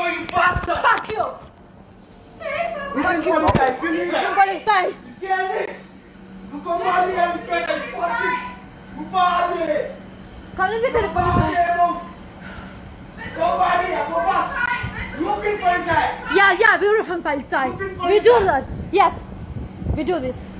you bastard! Fuck you! Fuck you! Polizei! Du comandi a rispetto ai fucking Ubali! Calma bitte die Polizei! Comandi a Bobas! Rufin Polizei! Yeah, we rufen Polizei! We do that! Yes! We do this!